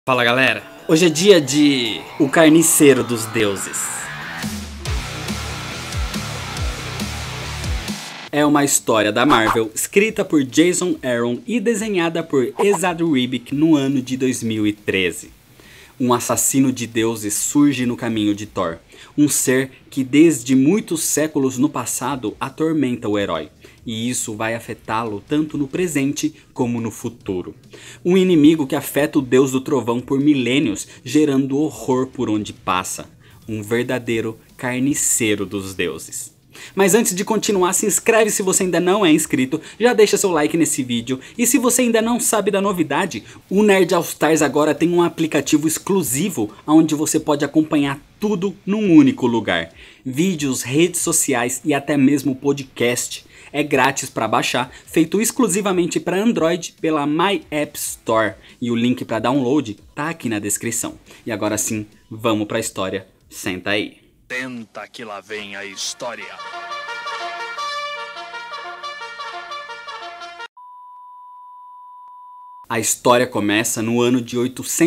Fala galera, hoje é dia de O Carniceiro dos Deuses. É uma história da Marvel, escrita por Jason Aaron e desenhada por Esad Ribic no ano de 2013. Um assassino de deuses surge no caminho de Thor, um ser que desde muitos séculos no passado atormenta o herói. E isso vai afetá-lo tanto no presente como no futuro. Um inimigo que afeta o deus do trovão por milênios, gerando horror por onde passa. Um verdadeiro carniceiro dos deuses. Mas antes de continuar, se inscreve se você ainda não é inscrito, já deixa seu like nesse vídeo. E se você ainda não sabe da novidade, o Nerd All Stars agora tem um aplicativo exclusivo onde você pode acompanhar tudo num único lugar. Vídeos, redes sociais e até mesmo podcast. É grátis para baixar, feito exclusivamente para Android pela My App Store. E o link para download tá aqui na descrição. E agora sim, vamos para a história. Senta aí. Senta que lá vem a história. A história começa no ano de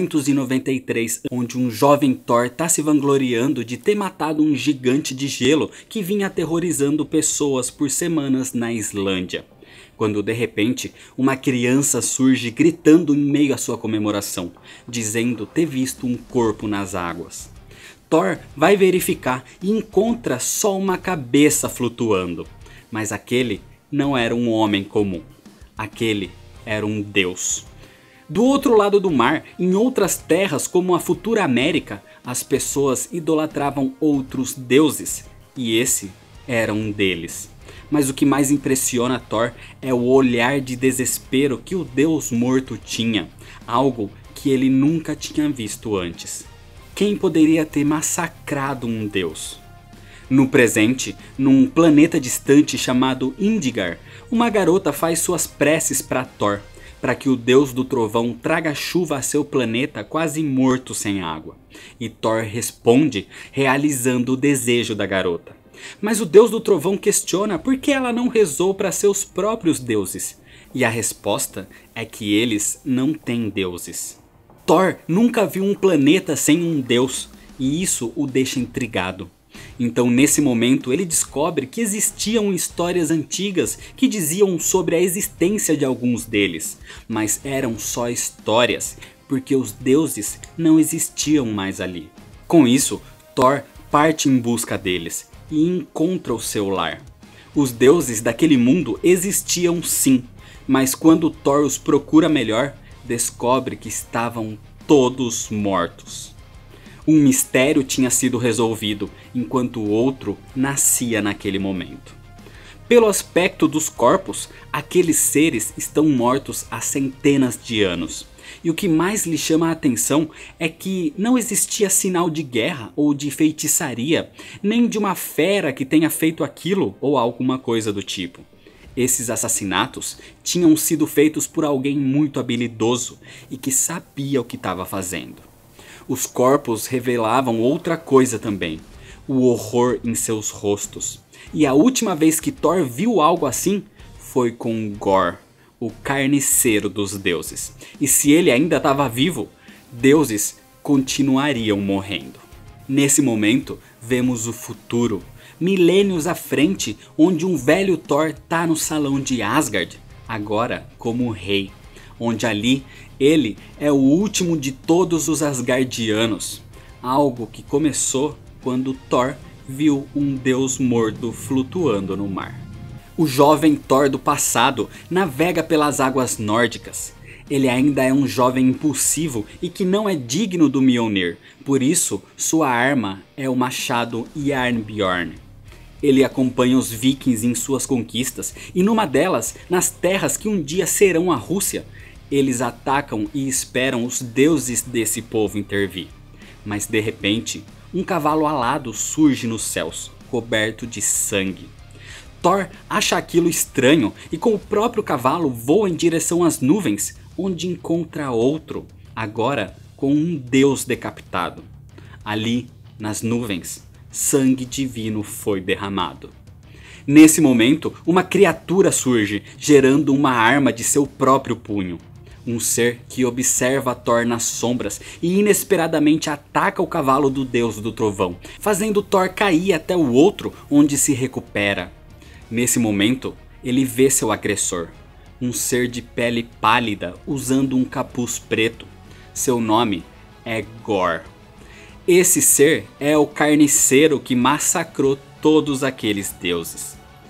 893, onde um jovem Thor está se vangloriando de ter matado um gigante de gelo que vinha aterrorizando pessoas por semanas na Islândia. Quando de repente, uma criança surge gritando em meio à sua comemoração, dizendo ter visto um corpo nas águas. Thor vai verificar e encontra só uma cabeça flutuando. Mas aquele não era um homem comum, aquele era um deus. Do outro lado do mar, em outras terras como a futura América, as pessoas idolatravam outros deuses, e esse era um deles. Mas o que mais impressiona Thor é o olhar de desespero que o deus morto tinha, algo que ele nunca tinha visto antes. Quem poderia ter massacrado um deus? No presente, num planeta distante chamado Indígar, uma garota faz suas preces para Thor, para que o deus do trovão traga chuva a seu planeta quase morto sem água. E Thor responde, realizando o desejo da garota. Mas o deus do trovão questiona por que ela não rezou para seus próprios deuses. E a resposta é que eles não têm deuses. Thor nunca viu um planeta sem um deus, e isso o deixa intrigado. Então nesse momento ele descobre que existiam histórias antigas que diziam sobre a existência de alguns deles, mas eram só histórias, porque os deuses não existiam mais ali. Com isso, Thor parte em busca deles e encontra o seu lar. Os deuses daquele mundo existiam sim, mas quando Thor os procura melhor, descobre que estavam todos mortos. Um mistério tinha sido resolvido, enquanto o outro nascia naquele momento. Pelo aspecto dos corpos, aqueles seres estão mortos há centenas de anos. E o que mais lhe chama a atenção é que não existia sinal de guerra ou de feitiçaria, nem de uma fera que tenha feito aquilo ou alguma coisa do tipo. Esses assassinatos tinham sido feitos por alguém muito habilidoso e que sabia o que estava fazendo. Os corpos revelavam outra coisa também, o horror em seus rostos. E a última vez que Thor viu algo assim foi com Gorr, o carniceiro dos deuses. E se ele ainda estava vivo, deuses continuariam morrendo. Nesse momento, vemos o futuro, milênios à frente, onde um velho Thor está no salão de Asgard, agora como rei. Onde ali ele é o último de todos os Asgardianos. Algo que começou quando Thor viu um deus morto flutuando no mar. O jovem Thor do passado navega pelas águas nórdicas. Ele ainda é um jovem impulsivo e que não é digno do Mjolnir. Por isso, sua arma é o machado Jarnbjorn. Ele acompanha os vikings em suas conquistas e numa delas, nas terras que um dia serão a Rússia, eles atacam e esperam os deuses desse povo intervir. Mas de repente, um cavalo alado surge nos céus, coberto de sangue. Thor acha aquilo estranho e com o próprio cavalo voa em direção às nuvens, onde encontra outro, agora com um deus decapitado. Ali, nas nuvens, sangue divino foi derramado. Nesse momento, uma criatura surge, gerando uma arma de seu próprio punho. Um ser que observa Thor nas sombras e inesperadamente ataca o cavalo do deus do trovão, fazendo Thor cair até o outro, onde se recupera. Nesse momento, ele vê seu agressor, um ser de pele pálida usando um capuz preto. Seu nome é Gorr. Esse ser é o carniceiro que massacrou todos aqueles deuses.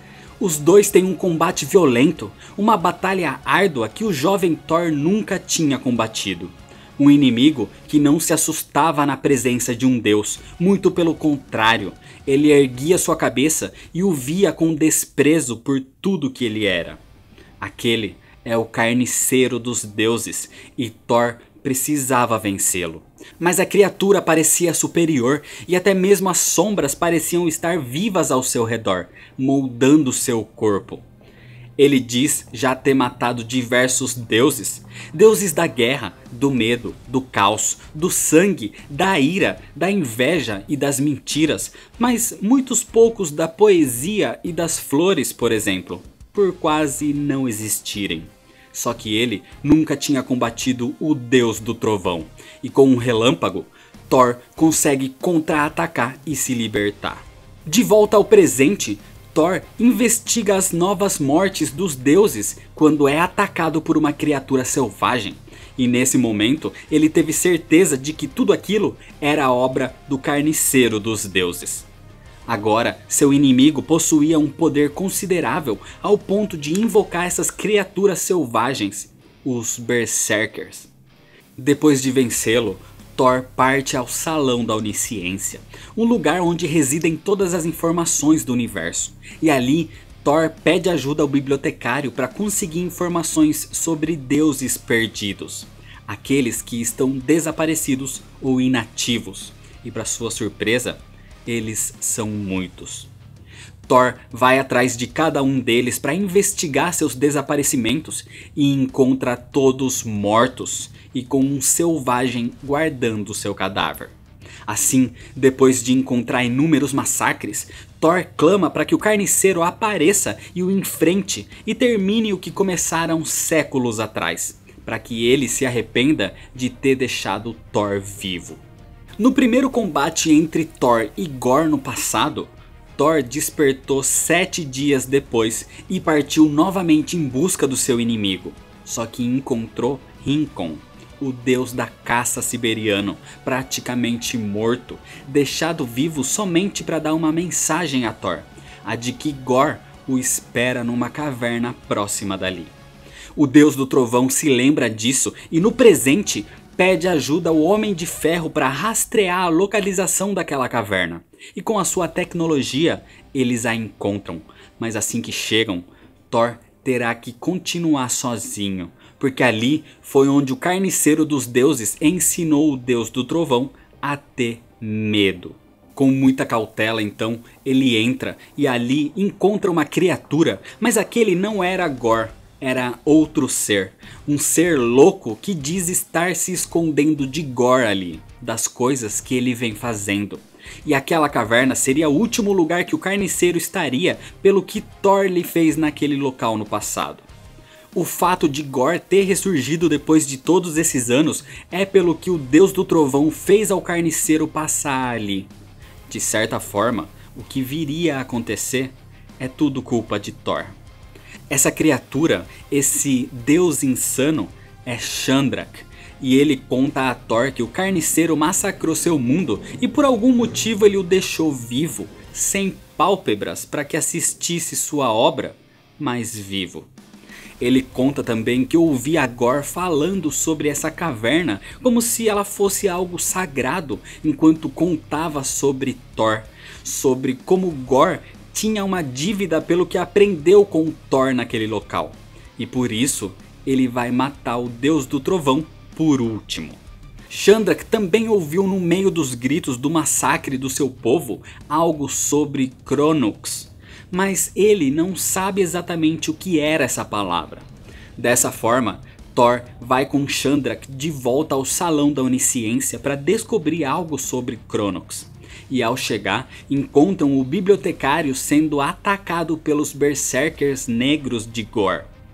Os dois têm um combate violento, uma batalha árdua que o jovem Thor nunca tinha combatido. Um inimigo que não se assustava na presença de um deus, muito pelo contrário, ele erguia sua cabeça e o via com desprezo por tudo que ele era. Aquele é o carniceiro dos deuses e Thor precisava vencê-lo. Mas a criatura parecia superior e até mesmo as sombras pareciam estar vivas ao seu redor, moldando seu corpo. Ele diz já ter matado diversos deuses, deuses da guerra, do medo, do caos, do sangue, da ira, da inveja e das mentiras, mas muitos poucos da poesia e das flores, por exemplo, por quase não existirem. Só que ele nunca tinha combatido o deus do trovão, e com um relâmpago, Thor consegue contra-atacar e se libertar. De volta ao presente, Thor investiga as novas mortes dos deuses quando é atacado por uma criatura selvagem. E nesse momento, ele teve certeza de que tudo aquilo era obra do carniceiro dos deuses. Agora, seu inimigo possuía um poder considerável ao ponto de invocar essas criaturas selvagens, os Berserkers. Depois de vencê-lo, Thor parte ao Salão da Onisciência, um lugar onde residem todas as informações do universo. E ali, Thor pede ajuda ao bibliotecário para conseguir informações sobre deuses perdidos, aqueles que estão desaparecidos ou inativos. E para sua surpresa, eles são muitos. Thor vai atrás de cada um deles para investigar seus desaparecimentos e encontra todos mortos e com um selvagem guardando seu cadáver. Assim, depois de encontrar inúmeros massacres, Thor clama para que o carniceiro apareça e o enfrente e termine o que começaram séculos atrás, para que ele se arrependa de ter deixado Thor vivo. No primeiro combate entre Thor e Gorr no passado, Thor despertou 7 dias depois e partiu novamente em busca do seu inimigo. Só que encontrou Rincon, o deus da caça siberiano, praticamente morto, deixado vivo somente para dar uma mensagem a Thor, a de que Gorr o espera numa caverna próxima dali. O deus do trovão se lembra disso e no presente pede ajuda ao Homem de Ferro para rastrear a localização daquela caverna. E com a sua tecnologia, eles a encontram. Mas assim que chegam, Thor terá que continuar sozinho, porque ali foi onde o carniceiro dos deuses ensinou o deus do trovão a ter medo. Com muita cautela então, ele entra e ali encontra uma criatura, mas aquele não era Gorr. Era outro ser, um ser louco que diz estar se escondendo de Gorr ali, das coisas que ele vem fazendo. E aquela caverna seria o último lugar que o carniceiro estaria pelo que Thor lhe fez naquele local no passado. O fato de Gorr ter ressurgido depois de todos esses anos é pelo que o deus do trovão fez ao carniceiro passar ali. De certa forma, o que viria a acontecer é tudo culpa de Thor. Essa criatura, esse deus insano, é Shandrak, e ele conta a Thor que o carniceiro massacrou seu mundo e por algum motivo ele o deixou vivo, sem pálpebras para que assistisse sua obra, mas vivo. Ele conta também que ouvia Gorr falando sobre essa caverna como se ela fosse algo sagrado, enquanto contava sobre Thor, sobre como Gorr tinha uma dívida pelo que aprendeu com Thor naquele local. E por isso, ele vai matar o deus do trovão por último. Shandrak também ouviu no meio dos gritos do massacre do seu povo algo sobre Cronox, mas ele não sabe exatamente o que era essa palavra. Dessa forma, Thor vai com Shandrak de volta ao Salão da Onisciência para descobrir algo sobre Cronox. E ao chegar, encontram o bibliotecário sendo atacado pelos Berserkers negros de Gorr.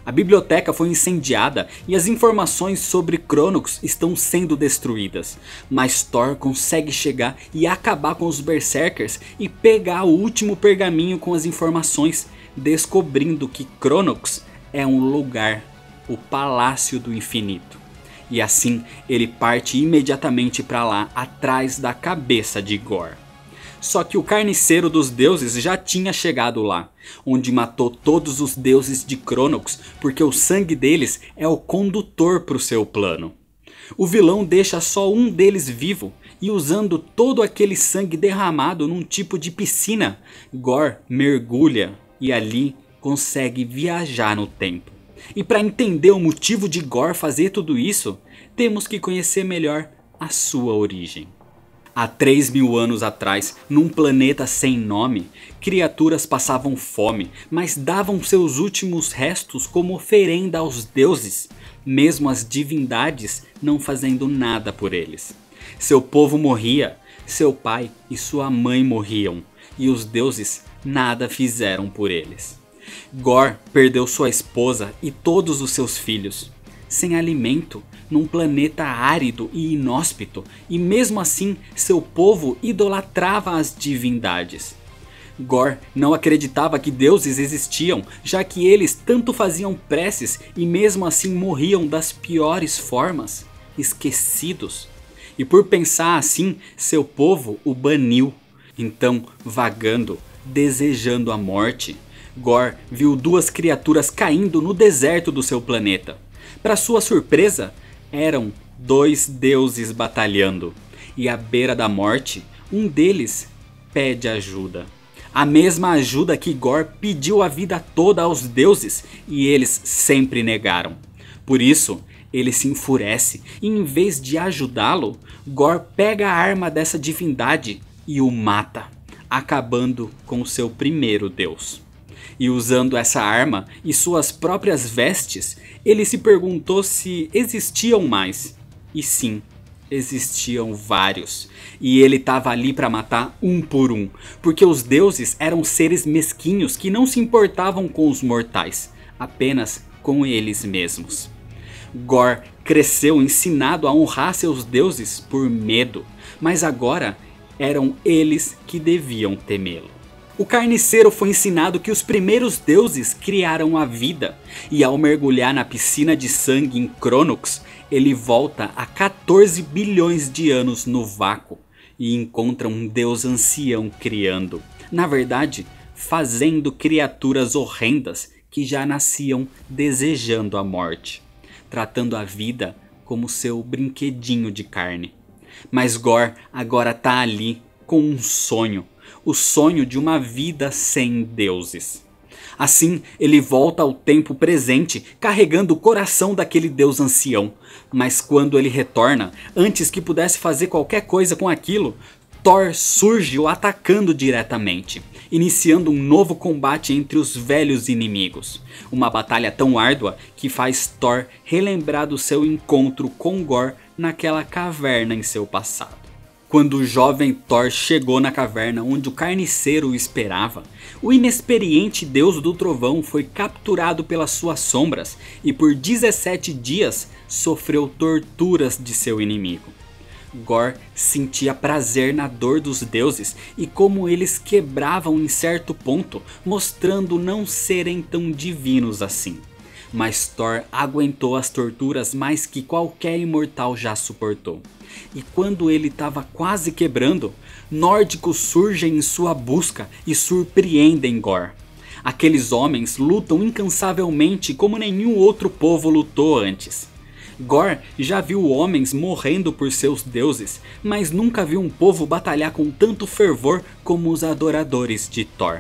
A biblioteca foi incendiada e as informações sobre Cronos estão sendo destruídas. Mas Thor consegue chegar e acabar com os Berserkers e pegar o último pergaminho com as informações, descobrindo que Cronos é um lugar, o Palácio do Infinito. E assim ele parte imediatamente para lá, atrás da cabeça de Gorr. Só que o carniceiro dos deuses já tinha chegado lá, onde matou todos os deuses de Cronos, porque o sangue deles é o condutor para o seu plano. O vilão deixa só um deles vivo, e usando todo aquele sangue derramado num tipo de piscina, Gorr mergulha e ali consegue viajar no tempo. E para entender o motivo de Gorr fazer tudo isso, temos que conhecer melhor a sua origem. Há 3.000 anos atrás, num planeta sem nome, criaturas passavam fome, mas davam seus últimos restos como oferenda aos deuses, mesmo as divindades não fazendo nada por eles. Seu povo morria, seu pai e sua mãe morriam, e os deuses nada fizeram por eles. Gorr perdeu sua esposa e todos os seus filhos. Sem alimento, num planeta árido e inóspito, e mesmo assim seu povo idolatrava as divindades. Gorr não acreditava que deuses existiam, já que eles tanto faziam preces e mesmo assim morriam das piores formas, esquecidos. E por pensar assim, seu povo o baniu. Então, vagando, desejando a morte, Gorr viu duas criaturas caindo no deserto do seu planeta. Para sua surpresa, eram dois deuses batalhando, e à beira da morte, um deles pede ajuda. A mesma ajuda que Gorr pediu a vida toda aos deuses, e eles sempre negaram. Por isso, ele se enfurece, e em vez de ajudá-lo, Gorr pega a arma dessa divindade e o mata, acabando com seu primeiro deus. E usando essa arma e suas próprias vestes, ele se perguntou se existiam mais. E sim, existiam vários. E ele estava ali para matar um por um, porque os deuses eram seres mesquinhos que não se importavam com os mortais, apenas com eles mesmos. Gorr cresceu ensinado a honrar seus deuses por medo, mas agora eram eles que deviam temê-lo. O carniceiro foi ensinado que os primeiros deuses criaram a vida, e ao mergulhar na piscina de sangue em Cronos, ele volta a 14 bilhões de anos no vácuo e encontra um deus ancião criando, na verdade, fazendo criaturas horrendas que já nasciam desejando a morte, tratando a vida como seu brinquedinho de carne. Mas Gorr agora está ali com um sonho. O sonho de uma vida sem deuses. Assim, ele volta ao tempo presente, carregando o coração daquele deus ancião. Mas quando ele retorna, antes que pudesse fazer qualquer coisa com aquilo, Thor surge o atacando diretamente, iniciando um novo combate entre os velhos inimigos. Uma batalha tão árdua que faz Thor relembrar do seu encontro com Gorr naquela caverna em seu passado. Quando o jovem Thor chegou na caverna onde o carniceiro o esperava, o inexperiente deus do trovão foi capturado pelas suas sombras e por 17 dias sofreu torturas de seu inimigo. Gorr sentia prazer na dor dos deuses e como eles quebravam em certo ponto, mostrando não serem tão divinos assim. Mas Thor aguentou as torturas mais que qualquer imortal já suportou. E quando ele estava quase quebrando, nórdicos surgem em sua busca e surpreendem Gorr. Aqueles homens lutam incansavelmente como nenhum outro povo lutou antes. Gorr já viu homens morrendo por seus deuses, mas nunca viu um povo batalhar com tanto fervor como os adoradores de Thor.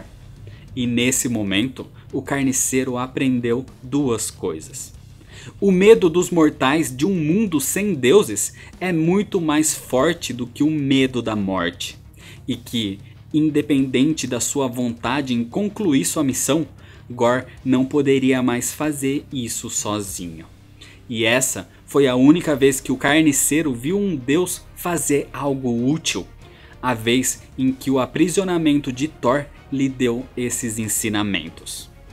E nesse momento, o carniceiro aprendeu duas coisas. O medo dos mortais de um mundo sem deuses é muito mais forte do que o medo da morte. E que, independente da sua vontade em concluir sua missão, Gorr não poderia mais fazer isso sozinho. E essa foi a única vez que o carniceiro viu um deus fazer algo útil. A vez em que o aprisionamento de Thor lhe deu esses ensinamentos.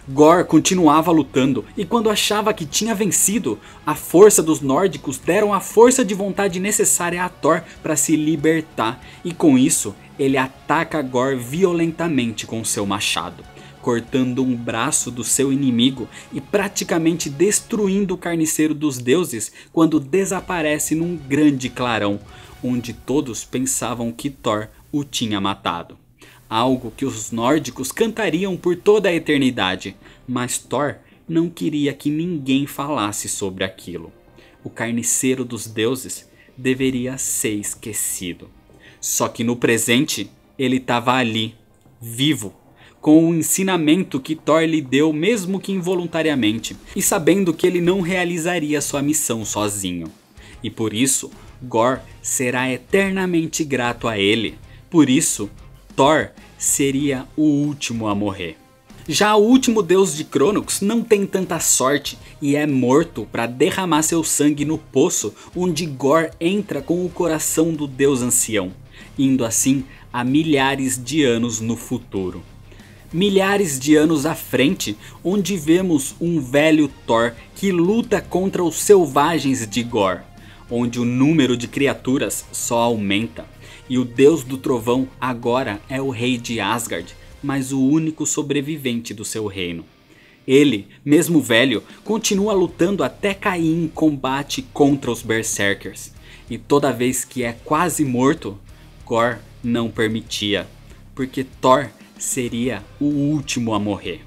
Gorr continuava lutando e quando achava que tinha vencido, a força dos nórdicos deram a força de vontade necessária a Thor para se libertar e com isso ele ataca Gorr violentamente com seu machado, cortando um braço do seu inimigo e praticamente destruindo o carniceiro dos deuses quando desaparece num grande clarão, onde todos pensavam que Thor o tinha matado. Algo que os nórdicos cantariam por toda a eternidade, mas Thor não queria que ninguém falasse sobre aquilo. O carniceiro dos deuses deveria ser esquecido. Só que no presente ele estava ali, vivo, com o ensinamento que Thor lhe deu mesmo que involuntariamente, e sabendo que ele não realizaria sua missão sozinho. E por isso, Gorr será eternamente grato a ele. Por isso, Thor seria o último a morrer. Já o último deus de Cronos não tem tanta sorte e é morto para derramar seu sangue no poço onde Gorr entra com o coração do deus ancião, indo assim a milhares de anos no futuro. Milhares de anos à frente, onde vemos um velho Thor que luta contra os selvagens de Gorr, onde o número de criaturas só aumenta. E o deus do trovão agora é o rei de Asgard, mas o único sobrevivente do seu reino. Ele, mesmo velho, continua lutando até cair em combate contra os Berserkers. E toda vez que é quase morto, Gorr não permitia, porque Thor seria o último a morrer.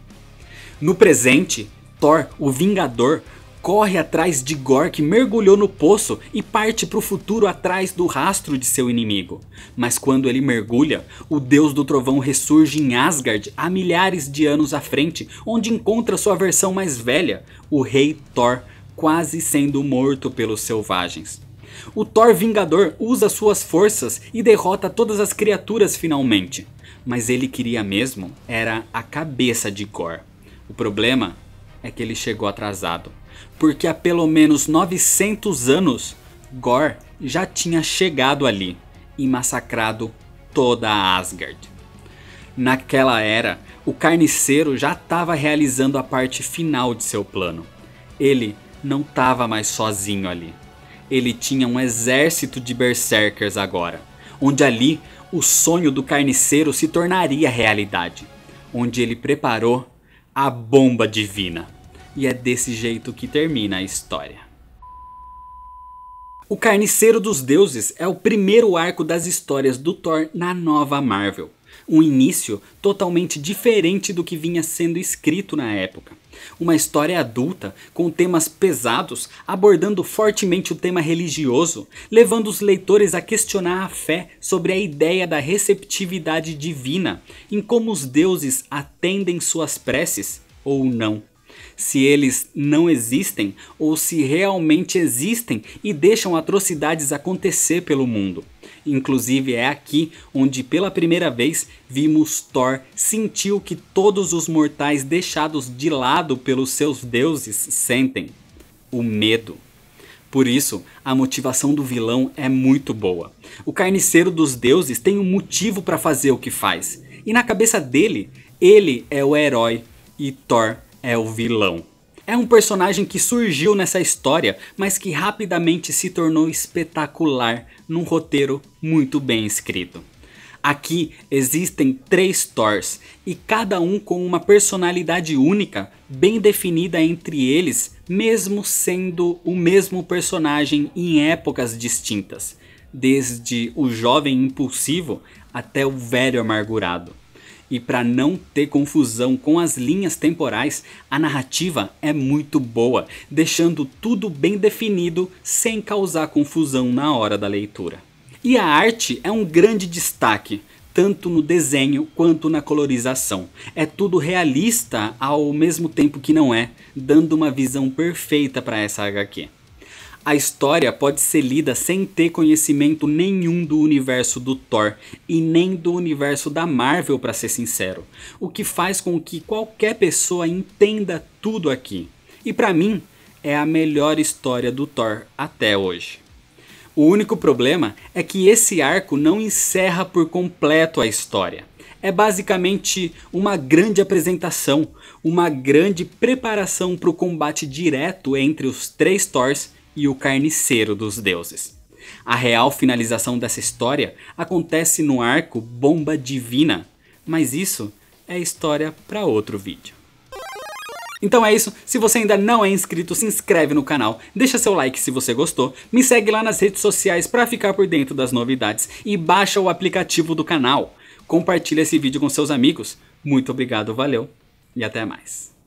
No presente, Thor, o Vingador, corre atrás de Gorr que mergulhou no poço e parte para o futuro atrás do rastro de seu inimigo. Mas quando ele mergulha, o deus do trovão ressurge em Asgard há milhares de anos à frente, onde encontra sua versão mais velha, o rei Thor, quase sendo morto pelos selvagens. O Thor Vingador usa suas forças e derrota todas as criaturas finalmente. Mas ele queria mesmo era a cabeça de Gorr. O problema é que ele chegou atrasado, porque há pelo menos 900 anos Gorr já tinha chegado ali e massacrado toda a Asgard. Naquela era, o carniceiro já estava realizando a parte final de seu plano. Ele não estava mais sozinho ali. Ele tinha um exército de berserkers agora, onde ali o sonho do carniceiro se tornaria realidade, onde ele preparou a bomba divina. E é desse jeito que termina a história. O Carniceiro dos Deuses é o primeiro arco das histórias do Thor na nova Marvel. Um início totalmente diferente do que vinha sendo escrito na época. Uma história adulta com temas pesados, abordando fortemente o tema religioso, levando os leitores a questionar a fé sobre a ideia da receptividade divina, em como os deuses atendem suas preces ou não. Se eles não existem ou se realmente existem e deixam atrocidades acontecer pelo mundo. Inclusive é aqui onde pela primeira vez vimos Thor sentir o que todos os mortais deixados de lado pelos seus deuses sentem: o medo. Por isso, a motivação do vilão é muito boa. O carniceiro dos deuses tem um motivo para fazer o que faz. E na cabeça dele, ele é o herói e Thor é o vilão. É um personagem que surgiu nessa história, mas que rapidamente se tornou espetacular num roteiro muito bem escrito. Aqui existem 3 Thors, e cada um com uma personalidade única, bem definida entre eles, mesmo sendo o mesmo personagem em épocas distintas, desde o jovem impulsivo até o velho amargurado. E para não ter confusão com as linhas temporais, a narrativa é muito boa, deixando tudo bem definido sem causar confusão na hora da leitura. E a arte é um grande destaque, tanto no desenho quanto na colorização. É tudo realista ao mesmo tempo que não é, dando uma visão perfeita para essa HQ. A história pode ser lida sem ter conhecimento nenhum do universo do Thor e nem do universo da Marvel, para ser sincero, o que faz com que qualquer pessoa entenda tudo aqui. E para mim é a melhor história do Thor até hoje. O único problema é que esse arco não encerra por completo a história. É basicamente uma grande apresentação, uma grande preparação para o combate direto entre os 3 Thors e o carniceiro dos deuses. A real finalização dessa história acontece no arco Bomba Divina, mas isso é história para outro vídeo. Então é isso, se você ainda não é inscrito, se inscreve no canal, deixa seu like se você gostou, me segue lá nas redes sociais para ficar por dentro das novidades e baixa o aplicativo do canal. Compartilha esse vídeo com seus amigos. Muito obrigado, valeu e até mais.